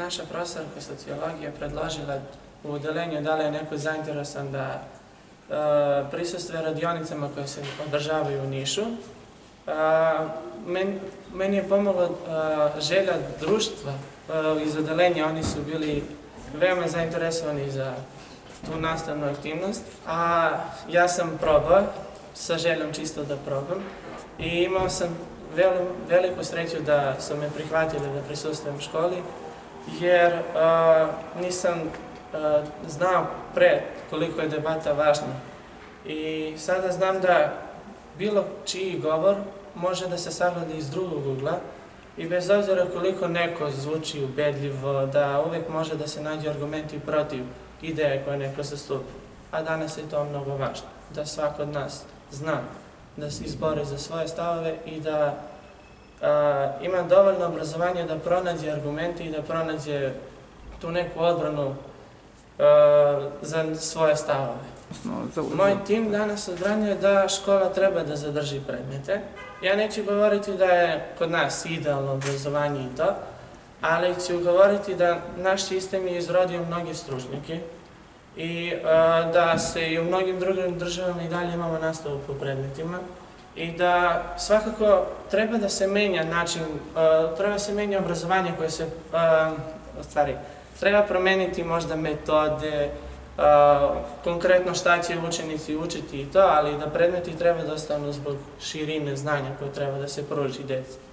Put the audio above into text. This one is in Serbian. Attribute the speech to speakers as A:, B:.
A: naša profesorka sociologije predložila u odelenju da li je neko zainteresan da prisustvuje radionicama koje se održavaju u Nišu. Meni je pomogla želja društva iz odelenja, oni su bili veoma zainteresovani za tu nastavnu aktivnost, a ja sam probao, sa željom čisto da probam, i imao sam veliku sreću da su me prihvatili da prisustvujem školi, jer nisam znao pre koliko je debata važna. I sada znam da bilo čiji govor može da se sagleda iz drugog ugla i bez obzira koliko neko zvuči ubedljivo, da uvek može da se nađe argumenti protiv ideje koje neko zastupa. A danas je to mnogo važno, da svako od nas zna da se izbori za svoje stavove i da ima dovoljno obrazovanja da pronađe argumente i da pronađe tu neku odbranu za svoje stavove. Moj tim danas odbranjuje da škola treba da zadrži predmete. Ja neću govoriti da je kod nas idealno obrazovanje i to, ali ću govoriti da naš sistem je izrodio mnoge stručnjake i da se i u mnogim drugim državama i dalje imamo nastavu po predmetima i da svakako treba da se menja način, treba da se menja obrazovanje koje se, treba promeniti možda metode, konkretno šta će učenici učiti i to, ali da predmeti treba da ostanu zbog širine znanja koje treba da se pruži deci.